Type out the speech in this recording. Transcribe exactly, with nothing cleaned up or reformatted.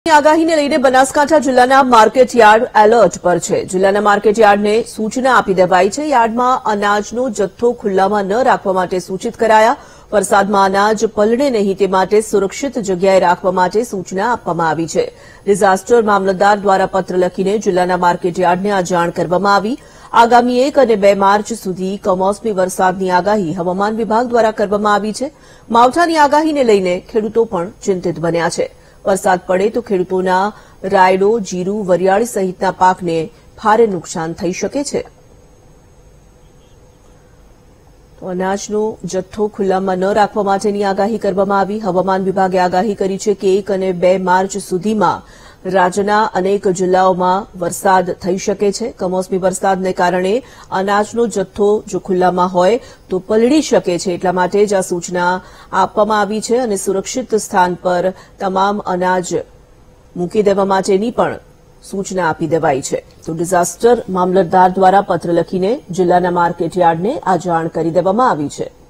આગાહીને લઈને બનાસકાંઠા જિલ્લાના માર્કેટ યાર્ડ એલર્ટ પર છે। જિલ્લાના માર્કેટ યાર્ડને સૂચના આપી દેવાઈ છે। યાર્ડમાં અનાજનો જથ્થો ખુલ્લામાં ન રાખવા માટે સૂચિત કરાયા। વરસાદમાં અનાજ પલળે નહીં તે માટે સુરક્ષિત જગ્યાએ રાખવા માટે સૂચના આપવામાં આવી છે। ડિઝાસ્ટર મામલતદાર દ્વારા પત્ર લખીને જિલ્લાના માર્કેટ યાર્ડને આ જાણ કરવામાં આવી। આગામી એક અને બે માર્ચ સુધી કમોસમી વરસાદની આગાહી હવામાન વિભાગ દ્વારા કરવામાં આવી છે। માવઠાની આગાહીને લઈને ખેડૂતો પણ ચિંતિત બન્યા છે। વરસાદ પડે તો ખેડૂતોના રાયડો, જીરું, વરિયાળી સહિતના પાકને ભારે નુકસાન થઈ શકે છે। તો અનાજનો જથ્થો ખુલ્લામાં ન રાખવા માટેની આગાહી કરવામાં આવી। હવામાન વિભાગે આગાહી કરી છે કે એક અને બે માર્ચ સુધીમાં રાજ્યના અનેક જિલ્લાઓમાં વરસાદ થઈ શકે છે। કમોસમી વરસાદને કારણે અનાજનો જથ્થો જો ખુલ્લામાં હોય તો પલળી શકે છે। એટલા માટે જ આ સૂચના આપવામાં આવી છે અને સુરક્ષિત સ્થાન પર તમામ અનાજ મૂકી દેવા માટેની પણ સૂચના આપી દેવાઈ છે। તો ડિઝાસ્ટર મામલતદાર દ્વારા પત્ર લખીને જિલ્લાના માર્કેટ યાર્ડને આ જાણ કરી દેવામાં આવી છે।